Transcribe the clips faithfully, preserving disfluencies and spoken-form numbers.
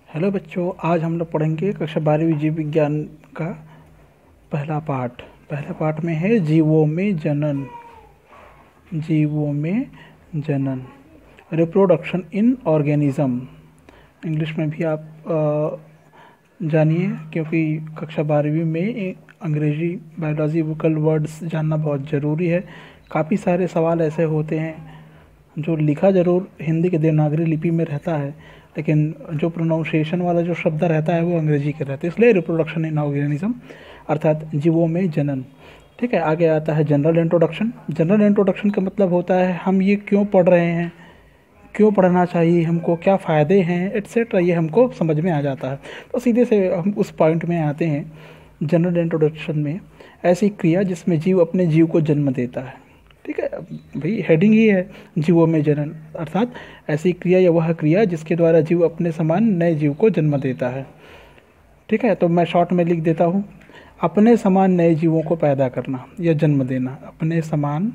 Hello बच्चों, आज हम लोग पढ़ेंगे कक्षा बारहवीं जीव विज्ञान का पहला पाठ। पहले पाठ में है जीवों में जनन। जीवों में जनन, रिप्रोडक्शन इन ऑर्गेनिज्म। इंग्लिश में भी आप अ, जानिए, क्योंकि कक्षा बारहवीं में अंग्रेजी बायोलॉजी वोकल वर्ड्स जानना बहुत ज़रूरी है। काफ़ी सारे सवाल ऐसे होते हैं जो लिखा ज़रूर हिंदी के देवनागरी लिपि में रहता है, लेकिन जो प्रोनाउंसिएशन वाला जो शब्द रहता है वो अंग्रेजी के रहते हैं। इसलिए रिप्रोडक्शन इन ऑर्गेनिज्म अर्थात जीवों में जनन। ठीक है, आगे आता है जनरल इंट्रोडक्शन। जनरल इंट्रोडक्शन का मतलब होता है हम ये क्यों पढ़ रहे हैं, क्यों पढ़ना चाहिए हमको, क्या फ़ायदे हैं, एट्सेट्रा, ये हमको समझ में आ जाता है। तो सीधे से हम उस पॉइंट में आते हैं। जनरल इंट्रोडक्शन में ऐसी क्रिया जिसमें जीव अपने जीव को जन्म देता है। ठीक है भाई, हेडिंग ही है जीवों में जनन, अर्थात ऐसी क्रिया या वह क्रिया जिसके द्वारा जीव अपने समान नए जीव को जन्म देता है। ठीक है, तो मैं शॉर्ट में लिख देता हूँ, अपने समान नए जीवों को पैदा करना या जन्म देना। अपने समान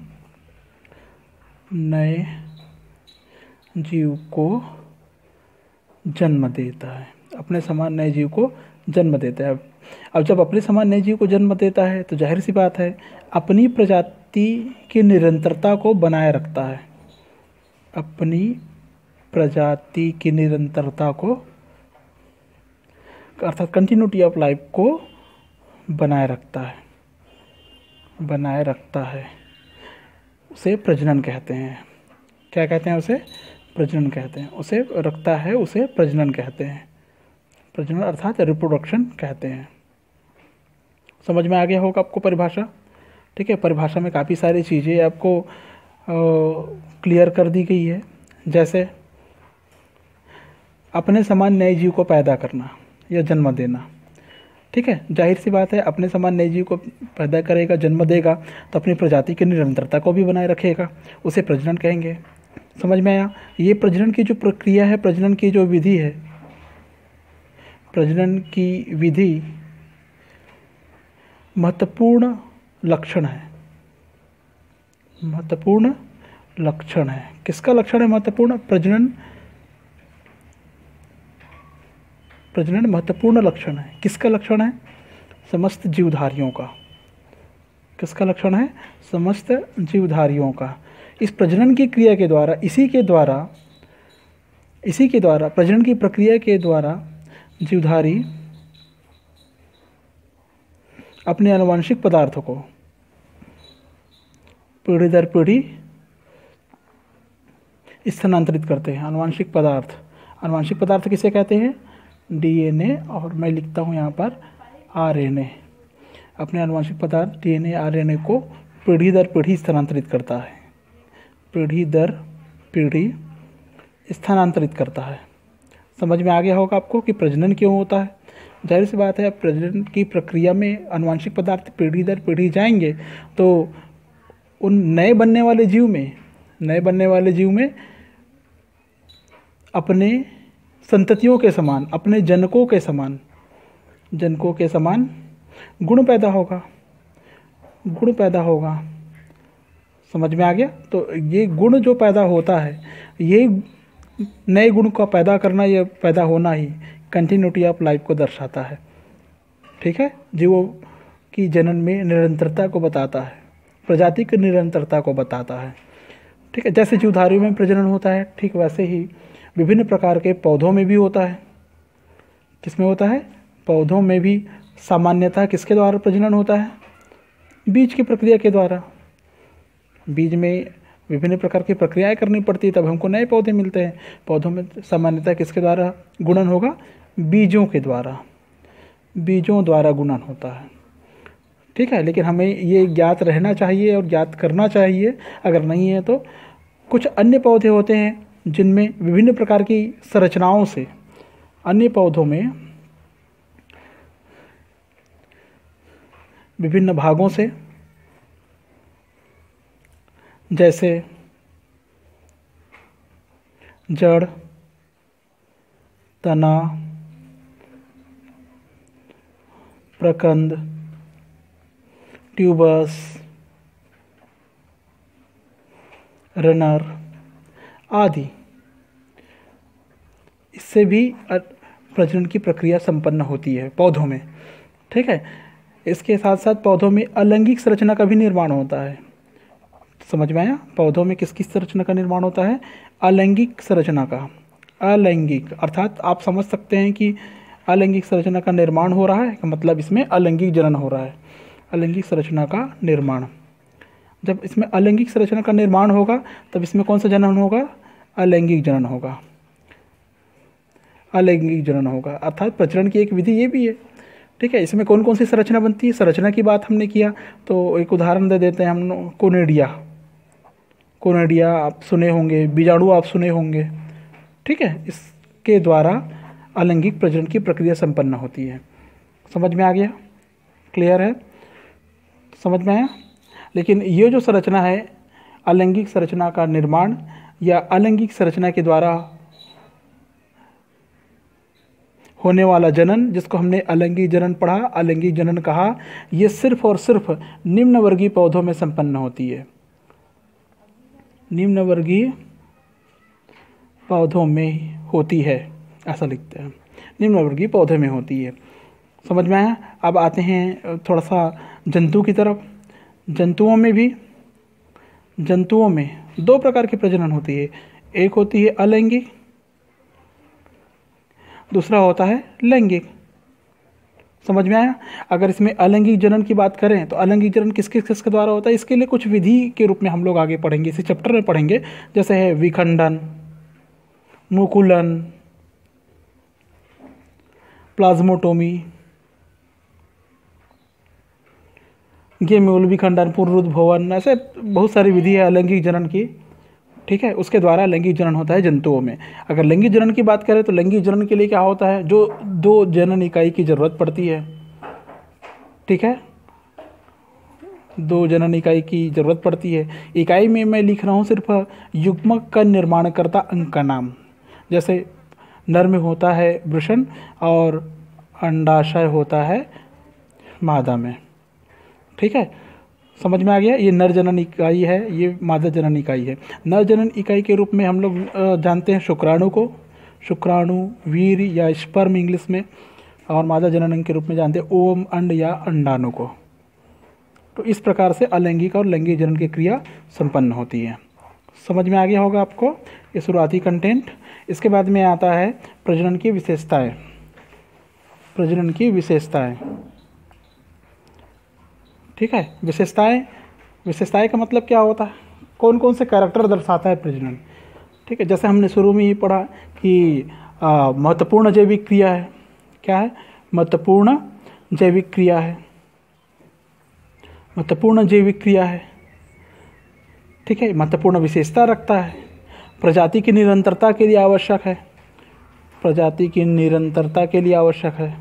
नए जीव को जन्म देता है। अपने समान नए जीव को जन्म देता है। अब जब अपने समान नए जीव को जन्म देता है तो जाहिर सी बात है अपनी प्रजाति की निरंतरता को बनाए रखता है। अपनी प्रजाति की निरंतरता को अर्थात कंटिन्यूटी ऑफ लाइफ को बनाए रखता है बनाए रखता है उसे प्रजनन कहते हैं। क्या कहते हैं उसे? प्रजनन कहते हैं। उसे रखता है, उसे प्रजनन कहते हैं। प्रजनन अर्थात रिप्रोडक्शन कहते हैं। समझ में आ गया होगा आपको परिभाषा? ठीक है, परिभाषा में काफ़ी सारी चीज़ें आपको क्लियर कर दी गई है, जैसे अपने समान नए जीव को पैदा करना या जन्म देना। ठीक है, जाहिर सी बात है अपने समान नए जीव को पैदा करेगा, जन्म देगा, तो अपनी प्रजाति की निरंतरता को भी बनाए रखेगा, उसे प्रजनन कहेंगे। समझ में आया? ये प्रजनन की जो प्रक्रिया है, प्रजनन की जो विधि है, प्रजनन की विधि महत्वपूर्ण लक्षण है। महत्वपूर्ण लक्षण है। किसका लक्षण है महत्वपूर्ण? प्रजनन प्रजनन महत्वपूर्ण लक्षण है। किसका लक्षण है? समस्त जीवधारियों का। किसका लक्षण है? समस्त जीवधारियों का। इस प्रजनन की क्रिया के द्वारा, इसी के द्वारा इसी के द्वारा प्रजनन की प्रक्रिया के द्वारा जीवधारी अपने आनुवंशिक पदार्थों को पीढ़ी दर पीढ़ी स्थानांतरित करते हैं। आनुवंशिक पदार्थ आनुवंशिक पदार्थ किसे कहते हैं? डीएनए, और मैं लिखता हूँ यहाँ पर आरएनए। अपने आनुवंशिक पदार्थ डीएनए, आरएनए को पीढ़ी दर पीढ़ी स्थानांतरित करता है। पीढ़ी दर पीढ़ी स्थानांतरित करता है। समझ में आ गया होगा आपको कि प्रजनन क्यों होता है? जाहिर सी बात है, प्रजनन की प्रक्रिया में आनुवंशिक पदार्थ पीढ़ी दर पीढ़ी जाएंगे तो उन नए बनने वाले जीव में नए बनने वाले जीव में अपने संततियों के समान, अपने जनकों के समान जनकों के समान गुण पैदा होगा गुण पैदा होगा समझ में आ गया? तो ये गुण जो पैदा होता है, ये नए गुण का पैदा करना, ये पैदा होना ही कंटिन्यूटी ऑफ लाइफ को दर्शाता है। ठीक है, जीवों की जनन में निरंतरता को बताता है, प्रजाति की निरंतरता को बताता है। ठीक है, जैसे जीवधारियों में प्रजनन होता है, ठीक वैसे ही विभिन्न प्रकार के पौधों में भी होता है। किसमें होता है? पौधों में भी सामान्यतः किसके द्वारा प्रजनन होता है? बीज की प्रक्रिया के द्वारा। बीज में विभिन्न प्रकार की प्रक्रियाएं करनी पड़ती है, तब हमको नए पौधे मिलते हैं। पौधों में सामान्यतः किसके द्वारा गुणन होगा? बीजों के द्वारा बीजों द्वारा गुणन होता है। ठीक है, लेकिन हमें ये ज्ञात रहना चाहिए और ज्ञात करना चाहिए, अगर नहीं है तो कुछ अन्य पौधे होते हैं जिनमें विभिन्न प्रकार की संरचनाओं से, अन्य पौधों में विभिन्न भागों से, जैसे जड़, तना, प्रकंद, ट्यूबस, रनर आदि, इससे भी प्रजनन की प्रक्रिया संपन्न होती है पौधों में। ठीक है, इसके साथ साथ पौधों में अलैंगिक संरचना का भी निर्माण होता है। समझ में आया? पौधों में किस किस संरचना का निर्माण होता है? अलैंगिक संरचना का। अलैंगिक अर्थात आप समझ सकते हैं कि अलैंगिक संरचना का निर्माण हो रहा है, मतलब इसमें अलैंगिक जनन हो रहा है। अलैंगिक संरचना का निर्माण, जब इसमें अलैंगिक संरचना का निर्माण होगा तब इसमें कौन सा जनन होगा? अलैंगिक जनन होगा। अलैंगिक जनन होगा अर्थात प्रजनन की एक विधि ये भी है। ठीक है, इसमें कौन कौन सी संरचना बनती है? संरचना की बात हमने किया तो एक उदाहरण दे देते हैं हम। कोनेडिया, कोनेडिया आप सुने होंगे, बीजाणु आप सुने होंगे। ठीक है, इसके द्वारा अलैंगिक प्रजनन की प्रक्रिया संपन्न होती है। समझ में आ गया? क्लियर है? समझ में आया? लेकिन ये जो संरचना है, अलैंगिक संरचना का निर्माण या अलैंगिक संरचना के द्वारा होने वाला जनन, जिसको हमने अलैंगिक जनन पढ़ा, अलैंगिक जनन कहा, ये सिर्फ और सिर्फ निम्न वर्गीय पौधों में संपन्न होती है। निम्न वर्गीय पौधों में होती है, ऐसा लिखते हैं। निम्न वर्गीय पौधे में होती है। समझ में आया? अब आते हैं थोड़ा सा जंतु की तरफ। जंतुओं में भी जंतुओं में दो प्रकार की प्रजनन होती है। एक होती है अलैंगिक, दूसरा होता है लैंगिक। समझ में आया? अगर इसमें अलैंगिक जनन की बात करें तो अलैंगिक जनन किस किस किसके द्वारा होता है, इसके लिए कुछ विधि के रूप में हम लोग आगे पढ़ेंगे, इसी चैप्टर में पढ़ेंगे। जैसे है विखंडन, मुकुलन, प्लाज्मोटोमी, गेम्यूल विखंडन, पुनरुद्भवन, ऐसे बहुत सारी विधि है अलैंगिक जनन की। ठीक है, उसके द्वारा लैंगिक जनन होता है जंतुओं में। अगर लैंगिक जनन की बात करें तो लैंगिक जनन के लिए क्या होता है? जो दो जनन इकाई की जरूरत पड़ती है। ठीक है, दो जनन इकाई की जरूरत पड़ती है। इकाई में मैं लिख रहा हूँ सिर्फ युग्मक का निर्माण करता अंग का नाम। जैसे नर में होता है वृषण और अंडाशय होता है मादा में। ठीक है, समझ में आ गया? ये नर जनन इकाई है, ये मादा जनन इकाई है। नर जनन इकाई के रूप में हम लोग जानते हैं शुक्राणु को, शुक्राणु, वीर या स्पर्म इंग्लिश में, और मादा जनन के रूप में जानते हैं ओम, अंड या अंडाणु को। तो इस प्रकार से अलैंगिक और लैंगिक जनन की क्रिया संपन्न होती है। समझ में आ गया होगा आपको ये शुरुआती कंटेंट। इसके बाद में आता है प्रजनन की विशेषताएं। प्रजनन की विशेषताएं, ठीक है, विशेषताएं। विशेषताएं का मतलब क्या होता है? कौन कौन से कैरेक्टर दर्शाता है प्रजनन। ठीक है, जैसे हमने शुरू में ही पढ़ा कि महत्वपूर्ण जैविक क्रिया है। क्या है? महत्वपूर्ण जैविक क्रिया है। महत्वपूर्ण जैविक क्रिया है। ठीक है, महत्वपूर्ण विशेषता रखता है। प्रजाति की निरंतरता के लिए आवश्यक है। प्रजाति की निरंतरता के लिए आवश्यक है।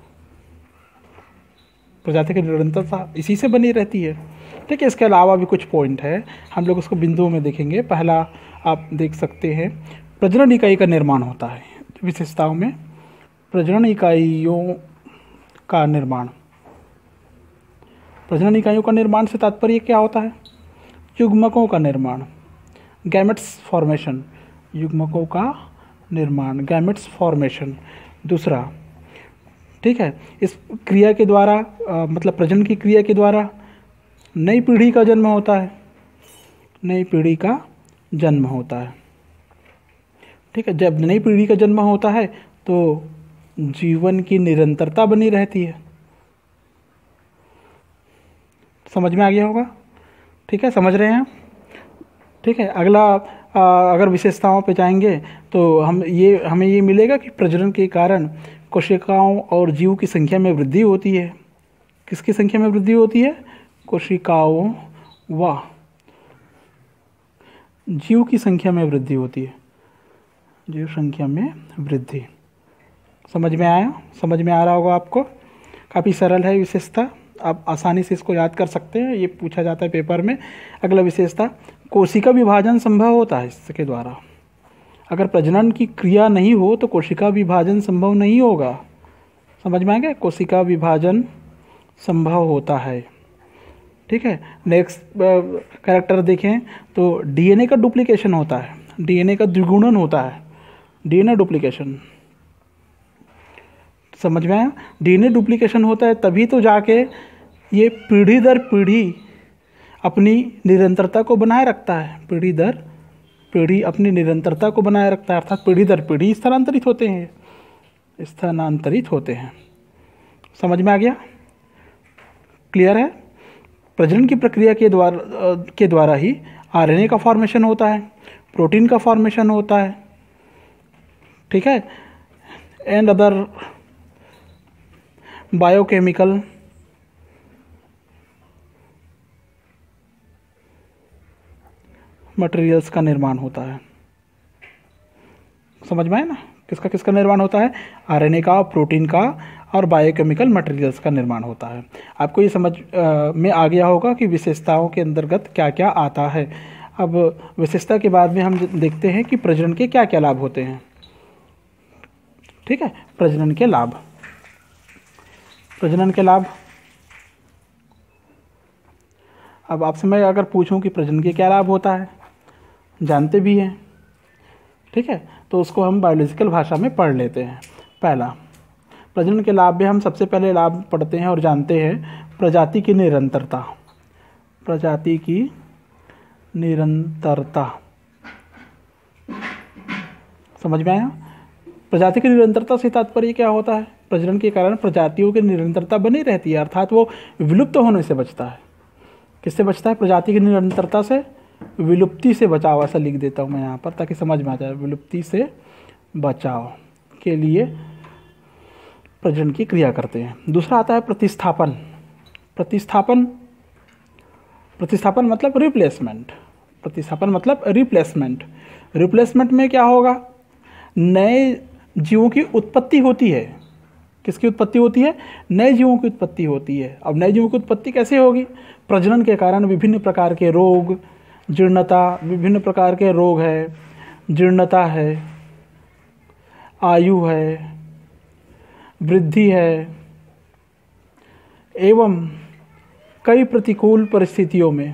प्रजाति की निरंतरता इसी से बनी रहती है। ठीक है, इसके अलावा भी कुछ पॉइंट है, हम लोग उसको बिंदुओं में देखेंगे। पहला आप देख सकते हैं, प्रजनन इकाई का निर्माण होता है। विशेषताओं में प्रजनन इकाइयों का निर्माण। प्रजनन इकाइयों का निर्माण से तात्पर्य क्या होता है? युग्मकों का निर्माण, गैमेट्स फॉर्मेशन। युग्मकों का निर्माण, गैमेट्स फॉर्मेशन। दूसरा, ठीक है, इस क्रिया के द्वारा आ, मतलब प्रजनन की क्रिया के द्वारा नई पीढ़ी का जन्म होता है। नई पीढ़ी का जन्म होता है। ठीक है, जब नई पीढ़ी का जन्म होता है तो जीवन की निरंतरता बनी रहती है। समझ में आ गया होगा? ठीक है, समझ रहे हैं? ठीक है, अगला आ, अगर विशेषताओं पे जाएंगे तो हम ये हमें ये मिलेगा कि प्रजनन के कारण कोशिकाओं और जीव की संख्या में वृद्धि होती है। किसकी संख्या में वृद्धि होती है? कोशिकाओं व जीव की संख्या में वृद्धि होती है। जीव संख्या में वृद्धि। समझ में आया? समझ में आ रहा होगा आपको? काफ़ी सरल है विशेषता, आप आसानी से इसको याद कर सकते हैं, ये पूछा जाता है पेपर में। अगला विशेषता, कोशिका विभाजन संभव होता है इसके द्वारा। अगर प्रजनन की क्रिया नहीं हो तो कोशिका विभाजन संभव नहीं होगा। समझ में आ गया? कोशिका विभाजन संभव होता है। ठीक है, नेक्स्ट कैरेक्टर देखें तो डीएनए का डुप्लीकेशन होता है। डीएनए का द्विगुणन होता है। डीएनए डुप्लीकेशन, समझ में आया? डीएनए डुप्लीकेशन होता है तभी तो जाके ये पीढ़ी दर पीढ़ी अपनी निरंतरता को बनाए रखता है। पीढ़ी दर पीढ़ी अपनी निरंतरता को बनाए रखता है, अर्थात पीढ़ी दर पीढ़ी स्थानांतरित होते हैं स्थानांतरित होते हैं। समझ में आ गया? क्लियर है? प्रजनन की प्रक्रिया के द्वारा के द्वारा ही आरएनए का फॉर्मेशन होता है, प्रोटीन का फॉर्मेशन होता है, ठीक है, एंड अदर बायोकेमिकल मटेरियल्स का निर्माण होता है। समझ में आया ना? किसका किसका निर्माण होता है? आरएनए का, प्रोटीन का और बायोकेमिकल मटेरियल्स का निर्माण होता है। आपको ये समझ आ, में आ गया होगा कि विशेषताओं के अंतर्गत क्या क्या आता है। अब विशेषता के बाद में हम देखते हैं कि प्रजनन के क्या क्या लाभ होते हैं। ठीक है, प्रजनन के लाभ प्रजनन के लाभ अब आपसे मैं अगर पूछूं कि प्रजनन के क्या लाभ होता है, जानते भी हैं, ठीक है, तो उसको हम बायोलॉजिकल भाषा में पढ़ लेते हैं। पहला, प्रजनन के लाभ में हम सबसे पहले लाभ पढ़ते हैं और जानते हैं प्रजाति की निरंतरता। प्रजाति की निरंतरता, समझ में आया? प्रजाति की निरंतरता से तात्पर्य क्या होता है? प्रजनन के कारण प्रजातियों की निरंतरता बनी रहती है, अर्थात वो विलुप्त होने से बचता है। किससे बचता है? प्रजाति की निरंतरता से, विलुप्ति से बचाव, ऐसा लिख देता हूँ मैं यहाँ पर ताकि समझ में आ जाए। विलुप्ति से बचाव के लिए प्रजनन की क्रिया करते हैं। दूसरा आता है प्रतिस्थापन। प्रतिस्थापन प्रतिस्थापन मतलब रिप्लेसमेंट। प्रतिस्थापन मतलब रिप्लेसमेंट। रिप्लेसमेंट में क्या होगा? नए जीवों की उत्पत्ति होती है। किसकी उत्पत्ति होती है? नए जीवों की उत्पत्ति होती है। अब नए जीवों की उत्पत्ति कैसे होगी? प्रजनन के कारण विभिन्न प्रकार के रोग, जीर्णता, विभिन्न प्रकार के रोग है, जीर्णता है, आयु है, वृद्धि है, एवं कई प्रतिकूल परिस्थितियों में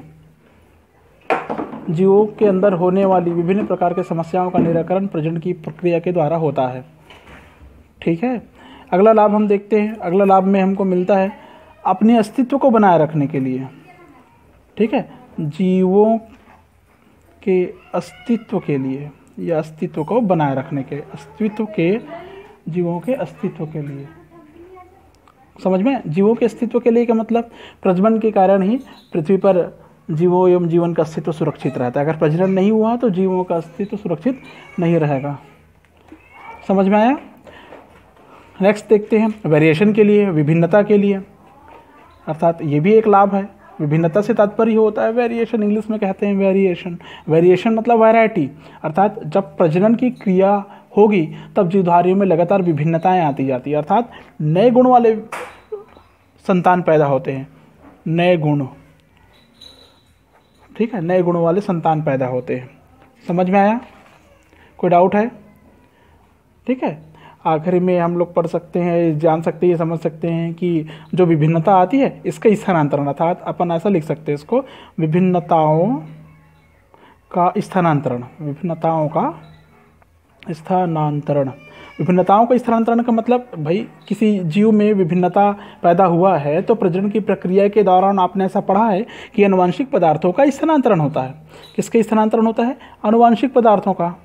जीवों के अंदर होने वाली विभिन्न प्रकार के समस्याओं का निराकरण प्रजनन की प्रक्रिया के द्वारा होता है। ठीक है, अगला लाभ हम देखते हैं। अगला लाभ में हमको मिलता है अपने अस्तित्व को बनाए रखने के लिए। ठीक है, जीवों के अस्तित्व के लिए या अस्तित्व को बनाए रखने के, अस्तित्व के जीवों के अस्तित्व के लिए। समझ में? जीवों के अस्तित्व के लिए का मतलब प्रजनन के कारण ही पृथ्वी पर जीवों एवं जीवन का अस्तित्व सुरक्षित रहता है। अगर प्रजनन नहीं हुआ तो जीवों का अस्तित्व सुरक्षित नहीं रहेगा। समझ में आया? नेक्स्ट देखते हैं वेरिएशन के लिए, विभिन्नता के लिए, अर्थात ये भी एक लाभ है। विभिन्नता से तात्पर्य होता है वेरिएशन, इंग्लिश में कहते हैं वेरिएशन। वेरिएशन मतलब वैरायटी, अर्थात जब प्रजनन की क्रिया होगी तब जीवधारियों में लगातार विभिन्नताएं आती जाती है, अर्थात नए गुण वाले संतान पैदा होते हैं। नए गुण, ठीक है, नए गुणों वाले संतान पैदा होते हैं। समझ में आया? कोई डाउट है? ठीक है, आखिरी में हम लोग पढ़ सकते हैं, जान सकते हैं, समझ सकते हैं कि जो विभिन्नता आती है इसका स्थानांतरण, अर्थात अपन ऐसा लिख सकते हैं इसको, विभिन्नताओं का स्थानांतरण। विभिन्नताओं का स्थानांतरण विभिन्नताओं का स्थानांतरण का मतलब भाई किसी जीव में विभिन्नता पैदा हुआ है तो प्रजनन की प्रक्रिया के दौरान आपने ऐसा पढ़ा है कि आनुवंशिक पदार्थों का स्थानांतरण होता है। किसका स्थानांतरण होता है? आनुवंशिक पदार्थों का।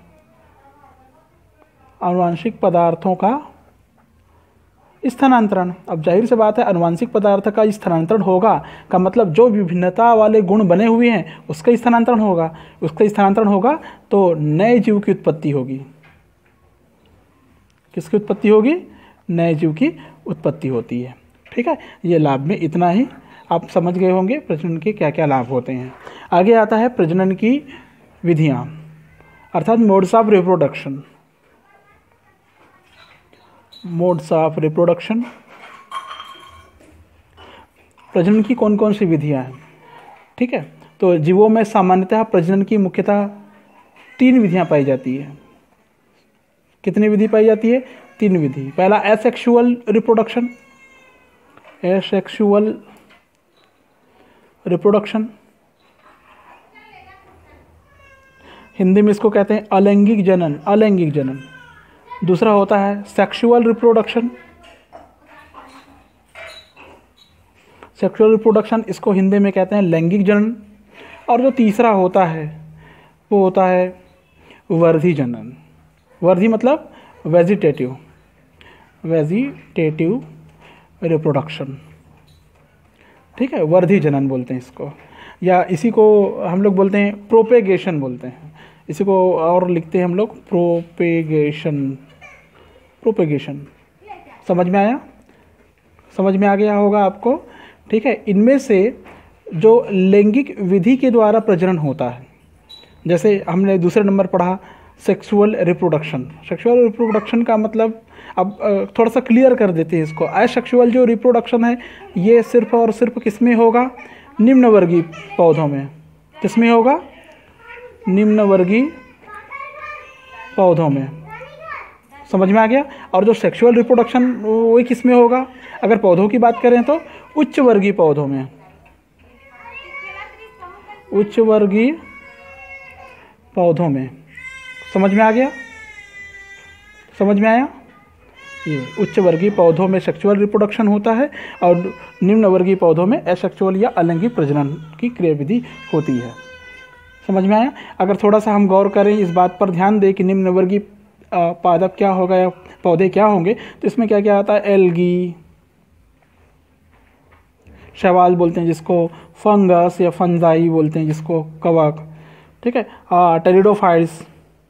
आनुवंशिक पदार्थों का स्थानांतरण। अब जाहिर सी बात है आनुवंशिक पदार्थ का स्थानांतरण होगा का मतलब जो विभिन्नता वाले गुण बने हुए हैं उसका स्थानांतरण होगा। उसका स्थानांतरण होगा तो नए जीव की उत्पत्ति होगी। किसकी उत्पत्ति होगी? नए जीव की उत्पत्ति होती है। ठीक है, ये लाभ में इतना ही आप समझ गए होंगे प्रजनन के क्या क्या लाभ होते हैं। आगे आता है प्रजनन की विधियां, अर्थात modes of reproduction. Modes of reproduction, प्रजनन की कौन कौन सी विधियां हैं? ठीक है, तो जीवों में सामान्यतः प्रजनन की मुख्यतः तीन विधियां पाई जाती है। कितनी विधि पाई जाती है? तीन विधि। पहला asexual reproduction. Asexual reproduction, Hindi में इसको कहते हैं अलैंगिक जनन। अलैंगिक जनन। दूसरा होता है सेक्सुअल रिप्रोडक्शन। सेक्सुअल रिप्रोडक्शन, इसको हिंदी में कहते हैं लैंगिक जनन। और जो तीसरा होता है वो होता है वर्धी जनन। वर्धी मतलब वेजिटेटिव, वेजिटेटिव रिप्रोडक्शन, ठीक है, वर्धी जनन बोलते हैं इसको, या इसी को हम लोग बोलते हैं प्रोपेगेशन बोलते हैं, इसी को और लिखते हैं हम लोग प्रोपेगेशन। प्रोपेगेशन समझ में आया? समझ में आ गया होगा आपको, ठीक है। इनमें से जो लैंगिक विधि के द्वारा प्रजनन होता है, जैसे हमने दूसरे नंबर पढ़ा सेक्सुअल रिप्रोडक्शन। सेक्सुअल रिप्रोडक्शन का मतलब अब थोड़ा सा क्लियर कर देते हैं इसको। असेक्सुअल जो रिप्रोडक्शन है ये सिर्फ और सिर्फ किस में होगा? निम्न वर्गीय पौधों में। किस में होगा? निम्न वर्गीय पौधों में। समझ में आ गया? और जो सेक्सुअल रिप्रोडक्शन वही किस में होगा? अगर पौधों की बात करें तो उच्च वर्गीय पौधों में। उच्च वर्गीय पौधों में। समझ में आ गया? समझ में आया? ये उच्च वर्गीय पौधों में सेक्सुअल रिप्रोडक्शन होता है और निम्न वर्गीय पौधों में एसेक्सुअल या अलैंगिक प्रजनन की क्रियाविधि होती है। समझ में आया? अगर थोड़ा सा हम गौर करें, इस बात पर ध्यान दें कि निम्न वर्गीय पादप क्या होगा या पौधे क्या होंगे, तो इसमें क्या क्या आता है? एल्गी, शैवाल बोलते हैं जिसको, फंगस या फंजाई बोलते हैं जिसको, कवक, ठीक है, टेरिडोफाइट्स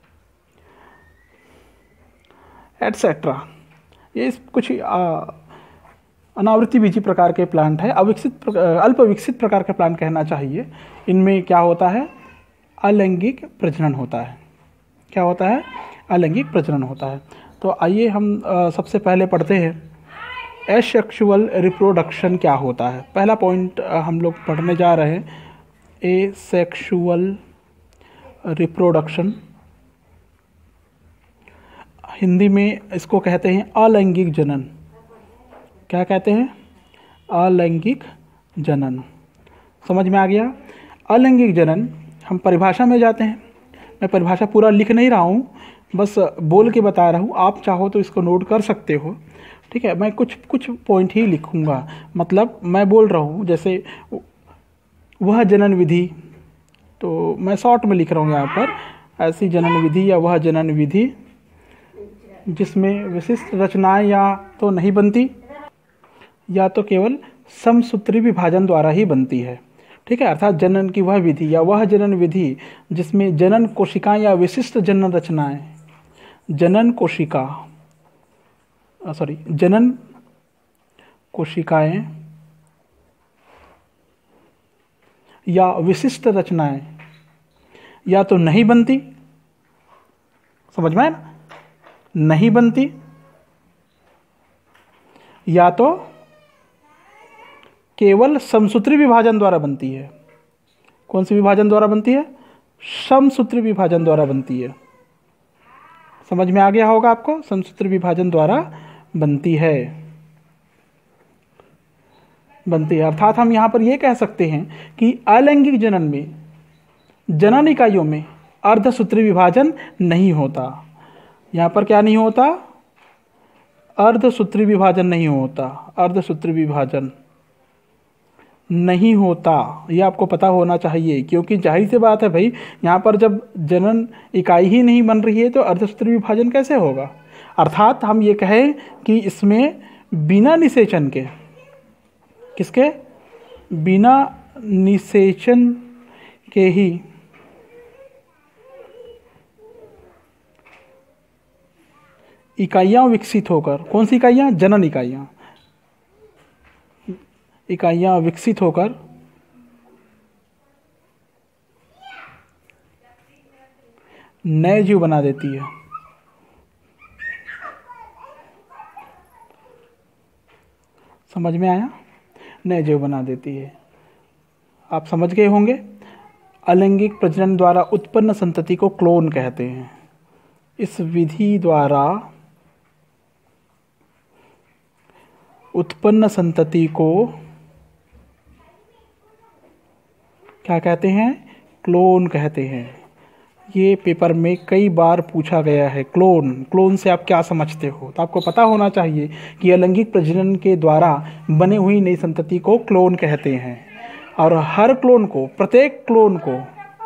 एटसेट्रा। ये इस कुछ अनावृत्ति बीजी प्रकार के प्लांट है, अविकसित अल्प विकसित प्रकार के प्लांट कहना चाहिए। इनमें क्या होता है? अलैंगिक प्रजनन होता है। क्या होता है? अलैंगिक प्रजनन होता है। तो आइए हम आ, सबसे पहले पढ़ते हैं एसेक्सुअल रिप्रोडक्शन क्या होता है। पहला पॉइंट हम लोग पढ़ने जा रहे हैं, एसेक्सुअल रिप्रोडक्शन। हिंदी में इसको कहते हैं अलैंगिक जनन। क्या कहते हैं? अलैंगिक जनन। समझ में आ गया? अलैंगिक जनन, हम परिभाषा में जाते हैं। मैं परिभाषा पूरा लिख नहीं रहा हूँ, बस बोल के बता रहा हूँ, आप चाहो तो इसको नोट कर सकते हो, ठीक है। मैं कुछ कुछ पॉइंट ही लिखूँगा, मतलब मैं बोल रहा हूँ जैसे वह जनन विधि, तो मैं शॉर्ट में लिख रहा हूँ यहाँ पर, ऐसी जनन विधि या वह जनन विधि जिसमें विशिष्ट रचनाएं या तो नहीं बनती या तो केवल समसूत्री विभाजन द्वारा ही बनती है, ठीक है। अर्थात जनन की वह विधि या वह जनन विधि जिसमें जनन कोशिकाएं या विशिष्ट जनन रचनाएं, जनन कोशिका सॉरी जनन कोशिकाएं या विशिष्ट रचनाएं या तो नहीं बनती, समझ में आया ना, नहीं बनती, या तो केवल समसूत्री विभाजन द्वारा बनती है। कौन सी विभाजन द्वारा बनती है? समसूत्री विभाजन द्वारा बनती है। समझ में आ गया होगा आपको? समसूत्री विभाजन द्वारा बनती है बनती है अर्थात हम यहां पर यह कह सकते हैं कि अलैंगिक जनन में जनन इकाइयों में अर्धसूत्री विभाजन नहीं होता। यहां पर क्या नहीं होता? अर्धसूत्री विभाजन नहीं होता। अर्धसूत्री विभाजन नहीं होता, यह आपको पता होना चाहिए, क्योंकि जाहिर सी बात है भाई, यहाँ पर जब जनन इकाई ही नहीं बन रही है तो अर्धसूत्री विभाजन कैसे होगा? अर्थात हम ये कहें कि इसमें बिना निषेचन के, किसके? बिना निषेचन के ही इकाइयाँ विकसित होकर, कौन सी इकाइयाँ? जनन इकाइयाँ इकाइयाँ विकसित होकर नए जीव बना देती है। समझ में आया? नए जीव बना देती है। आप समझ गए होंगे। अलैंगिक प्रजनन द्वारा उत्पन्न संतति को क्लोन कहते हैं। इस विधि द्वारा उत्पन्न संतति को क्या कहते हैं? क्लोन कहते हैं। ये पेपर में कई बार पूछा गया है। क्लोन, क्लोन से आप क्या समझते हो? तो आपको पता होना चाहिए कि अलैंगिक प्रजनन के द्वारा बने हुई नई संतति को क्लोन कहते हैं। और हर क्लोन को, प्रत्येक क्लोन को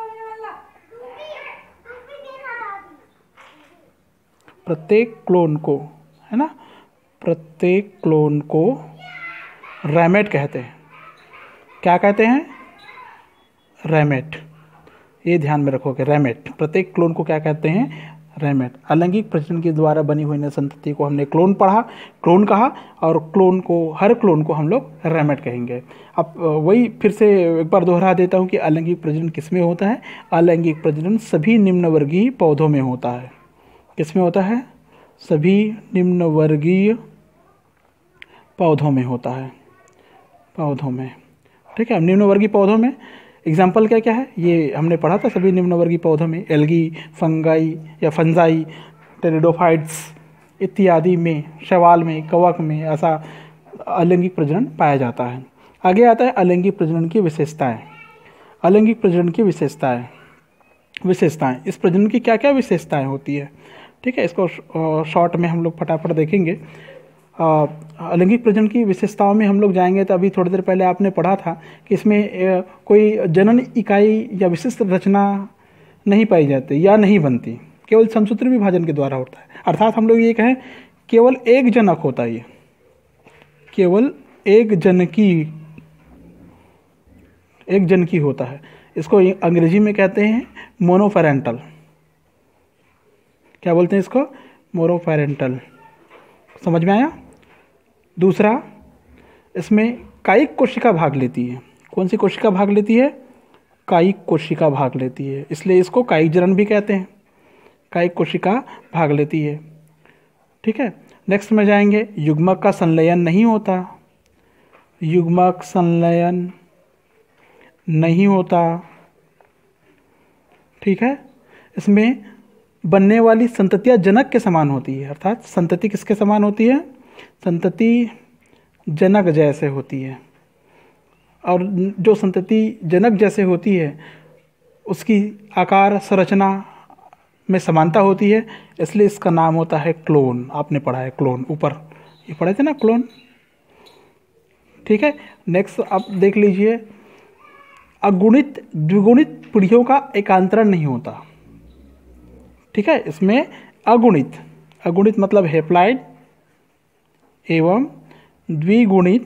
प्रत्येक क्लोन को है ना, प्रत्येक क्लोन को रैमेट कहते हैं। क्या कहते हैं? रैमेट। ये ध्यान में रखोगे, रैमेट। प्रत्येक क्लोन को क्या कहते हैं? रैमेट। अलैंगिक प्रजनन के द्वारा बनी हुई नई संतति को हमने क्लोन पढ़ा, क्लोन कहा, और क्लोन को, हर क्लोन को हम लोग रैमेट कहेंगे। अब वही फिर से एक बार दोहरा देता हूँ कि अलैंगिक प्रजनन किस में होता है? अलैंगिक प्रजनन सभी निम्नवर्गीय पौधों में होता है। किस में होता है? सभी निम्नवर्गीय पौधों में होता है, पौधों में। ठीक है, निम्नवर्गीय पौधों में एग्जाम्पल क्या क्या है ये हमने पढ़ा था। सभी निम्नवर्गीय पौधों में एल्गी, फंगाई या फंजाई, टेरिडोफाइट्स इत्यादि में, शैवाल में, कवक में ऐसा अलैंगिक प्रजनन पाया जाता है। आगे आता है अलैंगिक प्रजनन की विशेषताएं। अलैंगिक प्रजनन की विशेषताएं विशेषताएं इस प्रजनन की क्या क्या विशेषताएं होती है? ठीक है, इसको शॉर्ट में हम लोग फटाफट देखेंगे। अलैंगिक प्रजनन की विशेषताओं में हम लोग जाएंगे तो अभी थोड़ी देर पहले आपने पढ़ा था कि इसमें कोई जनन इकाई या विशिष्ट रचना नहीं पाई जाती या नहीं बनती, केवल समसूत्री विभाजन के द्वारा होता है। अर्थात हम लोग ये कहें केवल एक जनक होता है, ये केवल एक जनकी एक जनकी होता है। इसको अंग्रेजी में कहते हैं मोनोपेरेंटल। क्या बोलते हैं इसको? मोनोपेरेंटल। समझ में आया? दूसरा, इसमें कायिक कोशिका भाग लेती है। कौन सी कोशिका भाग लेती है? कायिक कोशिका भाग लेती है, इसलिए इसको कायिक जनन भी कहते हैं। कायिक कोशिका भाग लेती है। ठीक है, नेक्स्ट में जाएंगे। युग्मक का संलयन नहीं होता, युग्मक संलयन नहीं होता। ठीक है, इसमें बनने वाली संततियाँ जनक के समान होती है। अर्थात संतति किसके समान होती है? संतति जनक जैसे होती है। और जो संतति जनक जैसे होती है उसकी आकार संरचना में समानता होती है, इसलिए इसका नाम होता है क्लोन। आपने पढ़ा है क्लोन, ऊपर ये पढ़े थे ना, क्लोन। ठीक है, नेक्स्ट आप देख लीजिए। अगुणित द्विगुणित पीढ़ियों का एकांतरण नहीं होता। ठीक है, इसमें अगुणित, अगुणित मतलब हैप्लॉइड एवं द्विगुणित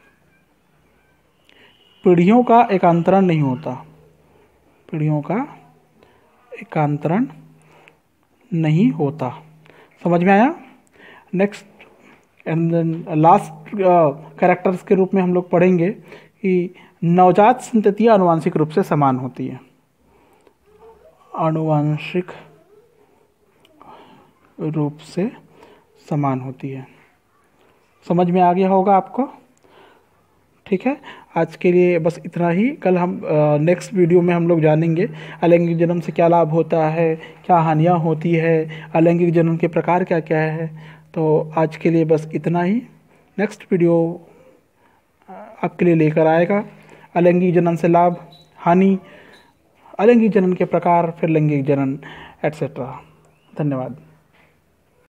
पीढ़ियों का एकांतरण नहीं होता, पीढ़ियों का एकांतरण नहीं होता। समझ में आया? Next and then last characters के रूप में हम लोग पढ़ेंगे कि नवजात संततियाँ आनुवांशिक रूप से समान होती है। आनुवांशिक रूप से समान होती है। समझ में आ गया होगा आपको? ठीक है, आज के लिए बस इतना ही। कल हम नेक्स्ट वीडियो में हम लोग जानेंगे अलैंगिक जनन से क्या लाभ होता है, क्या हानियाँ होती है, अलैंगिक जनन के प्रकार क्या क्या है। तो आज के लिए बस इतना ही। नेक्स्ट वीडियो आपके लिए लेकर आएगा अलैंगिक जनन से लाभ, हानि, अलैंगिक जनन के प्रकार, फिर लैंगिक जनन एटसेट्रा। धन्यवाद।